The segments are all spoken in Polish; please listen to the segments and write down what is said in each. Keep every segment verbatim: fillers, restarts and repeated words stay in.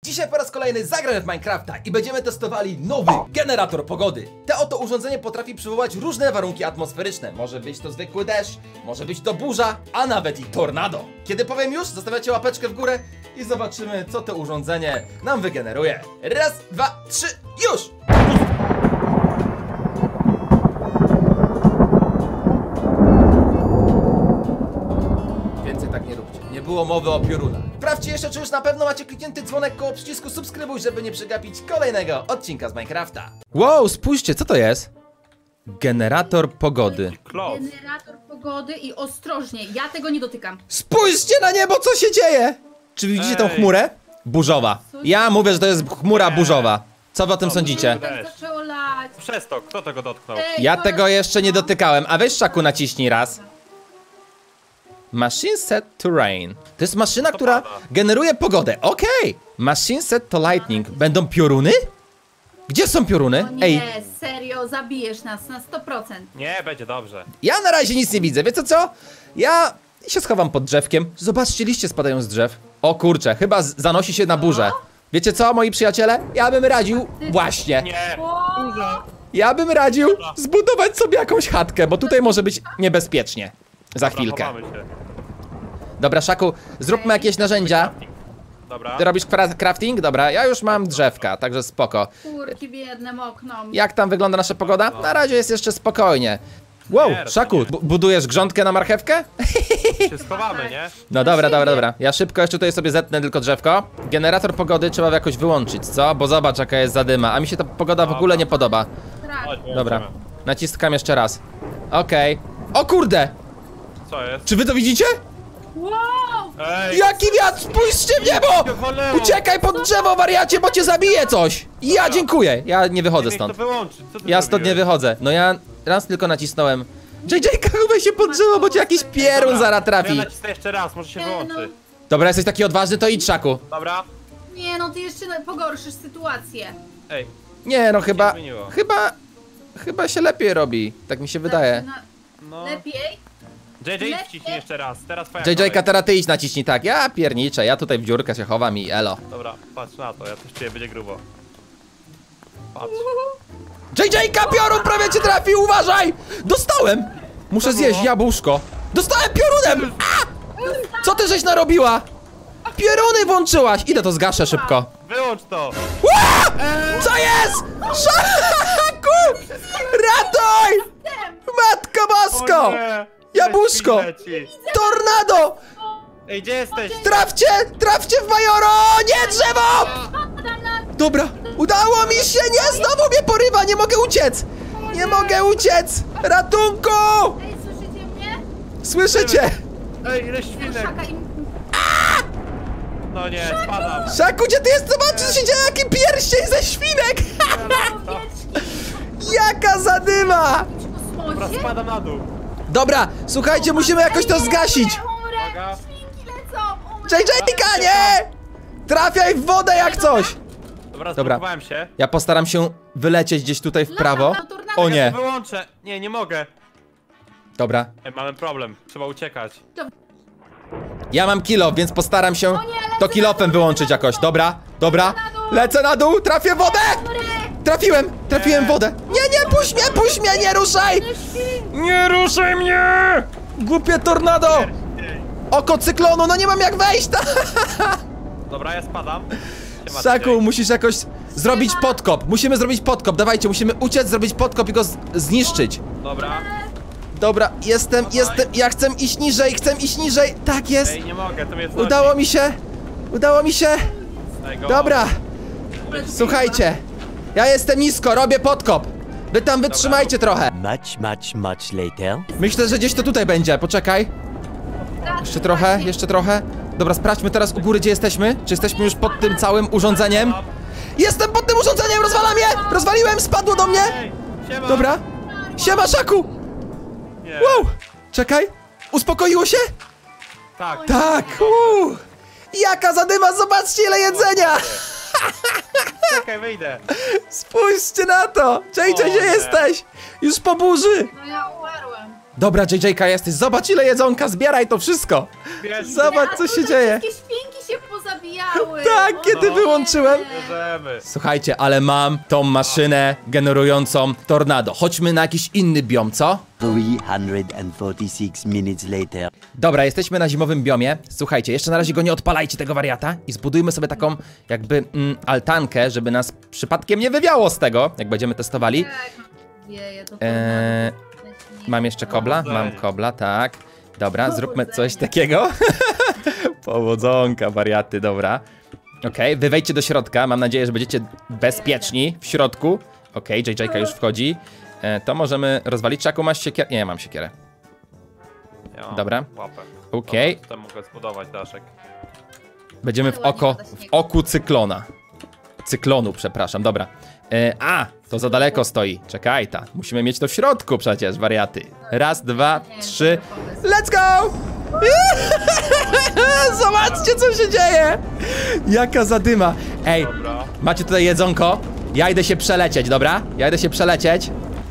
Dzisiaj po raz kolejny zagramy w Minecrafta i będziemy testowali nowy generator pogody. Te oto urządzenie potrafi przywołać różne warunki atmosferyczne. Może być to zwykły deszcz, może być to burza, a nawet i tornado. Kiedy powiem już, zostawiacie łapeczkę w górę i zobaczymy, co to urządzenie nam wygeneruje. Raz, dwa, trzy, już! Więcej tak nie róbcie. Nie było mowy o piorunach. Sprawdźcie jeszcze, czy już na pewno macie kliknięty dzwonek koło przycisku subskrybuj, żeby nie przegapić kolejnego odcinka z Minecrafta. Wow, spójrzcie, co to jest? Generator pogody. Generator pogody i ostrożnie, ja tego nie dotykam. Spójrzcie na niebo, co się dzieje! Czy widzicie tą chmurę? Burzowa. Ja mówię, że to jest chmura burzowa. Co wy o tym sądzicie? Tak zaczęło lać. Przez to, kto tego dotknął? Ej, Ja to tego jest- jeszcze nie dotykałem, a weź Szaku naciśnij raz. Machine set to rain. To jest maszyna, która pada. generuje pogodę. Okej. Machine set to lightning. Będą pioruny? Gdzie są pioruny? O nie, Ej, serio, zabijesz nas na sto procent. Nie, będzie dobrze. ja na razie nic nie widzę. Wiecie co? Ja się schowam pod drzewkiem. Zobaczcie, liście spadają z drzew. O kurczę, chyba z- zanosi się na burzę. Wiecie co, moi przyjaciele? Ja bym radził właśnie. Nie! O, Ja bym radził zbudować sobie jakąś chatkę, bo tutaj może być niebezpiecznie. Za chwilkę. Chowamy się. Dobra, Szaku, zróbmy jakieś narzędzia. Dobra. Ty robisz kra- crafting? Dobra, ja już mam drzewka, także spoko. kurki biedne mokną. Jak tam wygląda nasza pogoda? Na razie jest jeszcze spokojnie. Wow, Nie, Szaku, bu- budujesz grządkę na marchewkę? Się schowamy, nie? No dobra, dobra, dobra. Ja szybko jeszcze tutaj sobie zetnę tylko drzewko. Generator pogody trzeba jakoś wyłączyć, co? Bo zobacz, jaka jest zadyma. A mi się ta pogoda w ogóle nie podoba. Strach. Chodź, Dobra, włączymy. naciskam jeszcze raz. Okej. O kurde! Co jest? Czy wy to widzicie? Wow! Ej! Jaki wiatr! Spójrzcie w niebo! Woleo! Uciekaj pod drzewo, wariacie, bo cię zabije coś! Ja dziękuję, ja nie wychodzę Niech to stąd. wyłączyć, co ty Ja stąd nie zrobiłeś? wychodzę. No ja raz tylko nacisnąłem. J J, chowaj się pod drzewo, bo cię jakiś pierun Dobra, zaraz to Ja trafi. nacisnę jeszcze raz, może się Nie, wyłączy. no. Dobra, jesteś taki odważny, to idź, Szaku. Dobra. Nie no, ty jeszcze na- pogorszysz sytuację. Ej, Nie no, chyba, zmieniło. chyba, chyba się lepiej robi. Tak mi się wydaje. Zaczyna- no. Lepiej? J J Lepiej. wciśnij jeszcze raz, teraz twoja J J, kolej. teraz ty idź naciśnij tak. Ja pierniczę, ja tutaj w dziurkę się chowam i elo. Dobra, patrz na to, ja coś czuję, będzie grubo. Patrz. J J, piorun prawie cię trafił, uważaj! Dostałem! Muszę Co zjeść było? jabłuszko. Dostałem piorunem! A! Co ty żeś narobiła? Pioruny włączyłaś! Idę to zgaszę szybko. Wyłącz to! Ła! Co jest? Szaku! Ratuj! Matko Bosko! O nie! Jabłuszko! Leci. Tornado! Ej, gdzie jesteś? Trafcie! Trafcie w Majoro! Nie drzewo! Dobra, udało mi się! Nie, znowu mnie porywa! Nie mogę uciec! Nie mogę uciec! Ratunku! Ej, słyszycie mnie? Słyszycie? Ej, ile świnek! Szaka im... No nie, spadam. Szaku, gdzie ty jest? Zobacz, co się dzieje! Jaki pierścień ze świnek! Jaka zadyma! Dobra, Kosmosie? spadam na dół. Dobra, słuchajcie, musimy jakoś to zgasić! Umrę, Uwaga. świnki lecą, umrę. J J, nie! Trafiaj w wodę jak coś! Dobra, Dobra. zblokowałem się. Ja postaram się wylecieć gdzieś tutaj w prawo. O nie, Wyłączę. Nie, nie mogę. dobra. Ej, mamy problem. Trzeba uciekać. Ja mam kilo, więc postaram się nie, lecę to na kilofem dół, wyłączyć lecę na jakoś. dół. Dobra, dobra. na dół. Lecę na dół, trafię w wodę! Umrę. Trafiłem, trafiłem w wodę. Nie, nie, puść mnie, puść mnie, nie ruszaj! Nie ruszaj mnie! Głupie tornado! Ej. Oko cyklonu, no nie mam jak wejść! Dobra, ja spadam. Siema, Szaku, J J. musisz jakoś zrobić podkop. Musimy zrobić podkop, dawajcie, musimy uciec, zrobić podkop i go z- zniszczyć. Dobra. Dobra, jestem, jestem, ja chcę iść niżej, chcę iść niżej. Tak jest, Ej, nie mogę, to mnie udało mi się, udało mi się. Ej, go. Dobra, słuchajcie, ja jestem nisko, robię podkop. Wy tam wytrzymajcie trochę. Much, much, much later. Myślę, że gdzieś to tutaj będzie, poczekaj. Jeszcze trochę, jeszcze trochę. Dobra, sprawdźmy teraz u góry, gdzie jesteśmy. Czy jesteśmy już pod tym całym urządzeniem? Jestem pod tym urządzeniem, rozwalam je! Rozwaliłem, spadło do mnie! Ej, siema. Dobra. Siema, Szaku! Nie. Wow! Czekaj! Uspokoiło się? Tak. Tak! Uuu. Jaka zadyma, zobaczcie ile jedzenia! Czekaj, wyjdę. Spójrzcie na to! J J, O gdzie nie. jesteś? Już po burzy! No ja umarłem. Dobra, J J-ka jesteś, zobacz ile jedzonka, zbieraj to wszystko! Bierz. Zobacz, co A się tutaj dzieje. Wszystkie świnki się zabijały! Tak, O kiedy nie. wyłączyłem. Bierzemy. Słuchajcie, ale mam tą maszynę generującą tornado. Chodźmy na jakiś inny biom, co? three hundred forty-six minutes later. Dobra, jesteśmy na zimowym biomie. Słuchajcie, jeszcze na razie go nie odpalajcie, tego wariata. I zbudujmy sobie taką jakby mm, altankę, żeby nas przypadkiem nie wywiało z tego, jak będziemy testowali. Tak, wieje, to Eee, mam jeszcze kobla? Mam kobla, tak. Dobra, zróbmy coś takiego. Powodzonka, wariaty, dobra. Okej, wy wejdźcie do środka. Mam nadzieję, że będziecie bezpieczni w środku. Okej, J J już wchodzi. E, to możemy rozwalić. Czaku, masz siekierę? Nie, mam siekierę. Ja mam Dobra. Łapę. Okej. Dobra, to mogę zbudować daszek. Będziemy w oko, w oku cyklona. Cyklonu, przepraszam, dobra. E, a, to za daleko stoi. Czekaj, ta. Musimy mieć to w środku przecież, wariaty. Raz, dwa, trzy. Let's go! Zobaczcie, co się dzieje! Jaka zadyma. Ej, Dobra. macie tutaj jedzonko? Ja idę się przelecieć, dobra? Ja idę się przelecieć.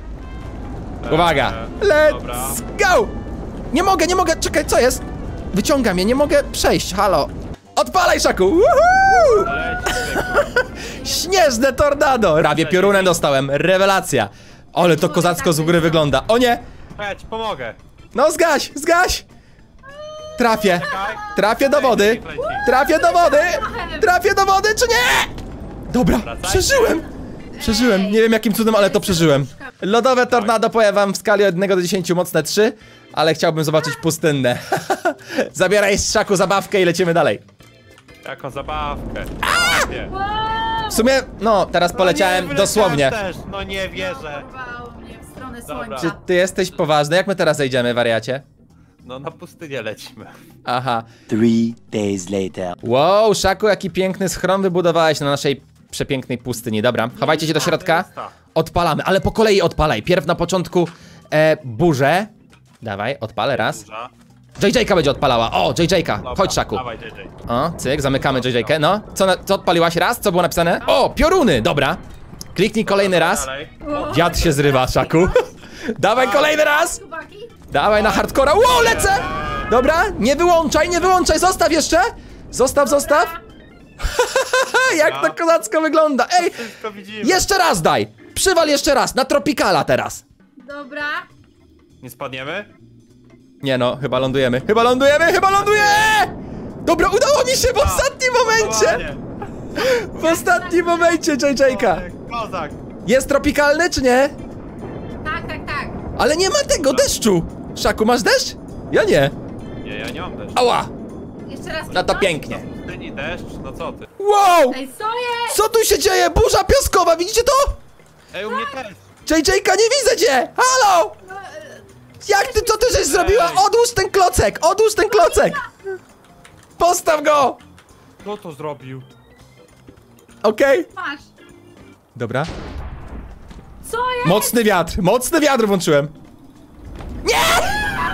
Uwaga! Eee, dobra. Let's go! Nie mogę, nie mogę, czekaj, co jest? Wyciąga mnie, nie mogę przejść, halo. Odpalaj, Szaku! Woohoo! Leć, zwykły. Śnieżne tornado! Prawie piorunem dostałem, rewelacja. Ale to kozacko z góry wygląda. O nie! Chodź, pomogę. No zgaś, zgaś! Trafię, Czekaj. trafię do wody, Leci, leci. trafię do wody, trafię do wody, czy nie? Dobra, Wracaj. przeżyłem! Przeżyłem, nie wiem jakim cudem, ale to przeżyłem. Lodowe tornado powiem wam w skali od jednego do dziesięciu mocne trzy, ale chciałbym zobaczyć pustynne. Zabieraj z Szaku zabawkę i lecimy dalej. Jako zabawkę. Nie. W sumie, no, teraz poleciałem No nie, dosłownie. wyleciałem też. No nie wierzę. Porwało mnie w stronę Dobra. słońca. Czy ty jesteś poważny? Jak my teraz zejdziemy, wariacie? No na pustynię lecimy. Aha. Three days later. Wow, Szaku, jaki piękny schron wybudowałeś na naszej przepięknej pustyni. Dobra, chowajcie się do środka. Odpalamy, ale po kolei odpalaj. Pierw na początku e, burzę. Dawaj, odpalę raz. Duża. J J-ka będzie odpalała. O, J J-ka. Dobra, Chodź, Szaku. Dawaj, J J. O, cyk, zamykamy J J-kę. No, co, na, co odpaliłaś raz? Co było napisane? O, pioruny, dobra. Kliknij kolejny raz. Dalej. Wiatr się zrywa, Szaku. Dawaj kolejny raz. Chłopaki? Dawaj na hardcora. Wow, lecę! Dobra, nie wyłączaj, nie wyłączaj. Zostaw jeszcze. Zostaw, zostaw. Jak to kozacko wygląda. Ej, Wszystko widzimy. jeszcze raz daj. Przywal jeszcze raz, na Tropicala teraz. Dobra. Nie spadniemy? Nie no, chyba lądujemy. Chyba lądujemy, chyba lądujemy! Dobra, udało mi się w ostatnim momencie! W ostatnim momencie, J J-ka. Kozak. Jest tropikalny, czy nie? Tak, tak, tak. Ale nie ma tego deszczu. Szaku, masz deszcz? Ja nie. Nie, ja nie mam deszczu. Ała. Jeszcze raz. No to kliknąć? pięknie. Pustyni, deszcz, no co ty? Wow! Ej, co jest? Co tu się dzieje? Burza piaskowa, widzicie to? Ej, u mnie też. J J-ka, nie widzę cię! Halo! Jak ty, co ty żeś zrobiła? Odłóż ten klocek! Odłóż ten klocek! Postaw go! Kto to zrobił? Okej. Masz. Dobra. Co jest? Mocny wiatr, mocny wiatr włączyłem. Nie!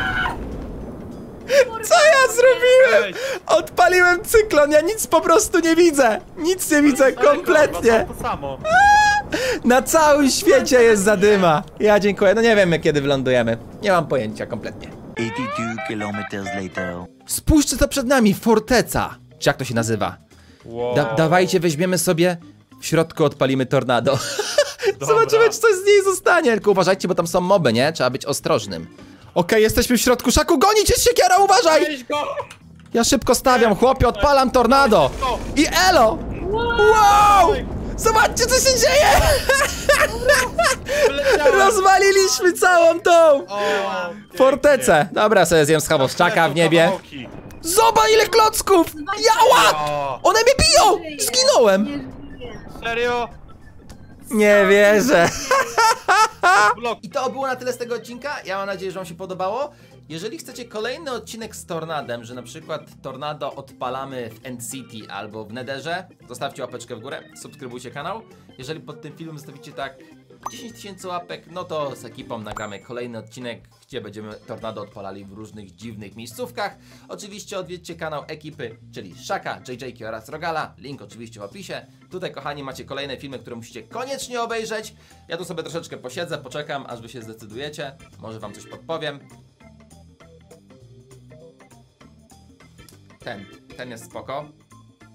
Co ja zrobiłem? Ej. Odpaliłem cyklon, ja nic po prostu nie widzę. Nic nie widzę kompletnie. To samo. Na całym świecie jest zadyma. Ja dziękuję, no nie wiemy kiedy wylądujemy. Nie mam pojęcia kompletnie. eighty-two kilometers later. Spójrzcie co przed nami, forteca. Czy jak to się nazywa? Wow. Da dawajcie, weźmiemy sobie, w środku odpalimy tornado. Dobra. Zobaczymy, czy coś z niej zostanie. Tylko uważajcie, bo tam są moby, nie? Trzeba być ostrożnym. Okej, jesteśmy w środku. Szaku, gonić jest siekiera, uważaj! Weź go! Ja szybko stawiam, chłopie, odpalam tornado. I elo! Wow! Zobaczcie, co się dzieje! Wyleciałem. Rozwaliliśmy całą tą O, fortecę. Dobra, sobie zjem schaboszczaka w niebie. Kawałki. Zobacz, ile klocków! Jała! O, One mnie biją! Zginąłem! Nie żyję. serio? Nie wierzę. Blok. I to było na tyle z tego odcinka. Ja mam nadzieję, że wam się podobało. Jeżeli chcecie kolejny odcinek z Tornadem, że na przykład Tornado odpalamy w End City albo w Netherze, zostawcie łapeczkę w górę, subskrybujcie kanał. Jeżeli pod tym filmem zostawicie tak dziesięć tysięcy łapek, no to z ekipą nagramy kolejny odcinek, gdzie będziemy Tornado odpalali w różnych dziwnych miejscówkach. Oczywiście odwiedźcie kanał ekipy, czyli Szaka, J J-ki oraz Rogala. Link oczywiście w opisie. Tutaj, kochani, macie kolejne filmy, które musicie koniecznie obejrzeć. Ja tu sobie troszeczkę posiedzę, poczekam, aż wy się zdecydujecie. Może wam coś podpowiem. Ten, ten jest spoko.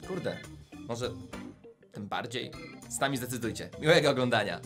Kurde, może tym bardziej? Sami zdecydujcie. Miłego oglądania.